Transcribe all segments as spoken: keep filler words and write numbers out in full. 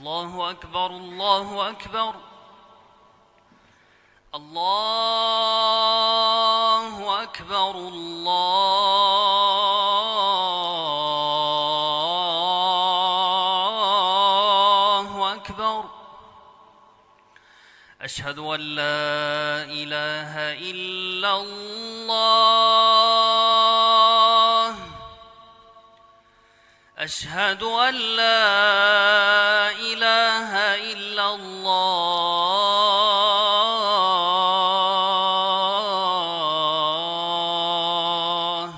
الله أكبر الله أكبر الله أكبر الله أكبر. أشهد أن لا إله إلا الله أشهد أن لا إله إلا الله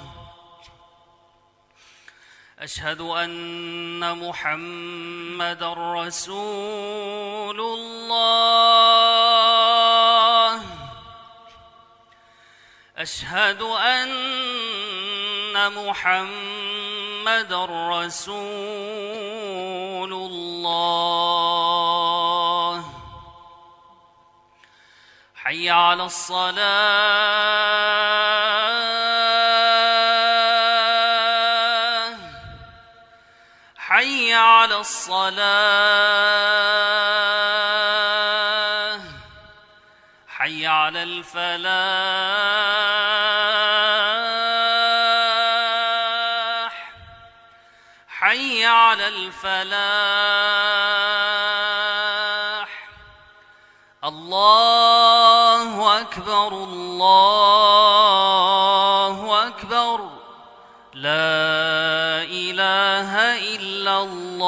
أشهد أن محمدًا رسول الله أشهد أن محمدًا رسول الله. حي على الصلاة حي على الصلاة حي على الفلاح حي على الفلاح. الله أكبر الله أكبر لا إله إلا الله.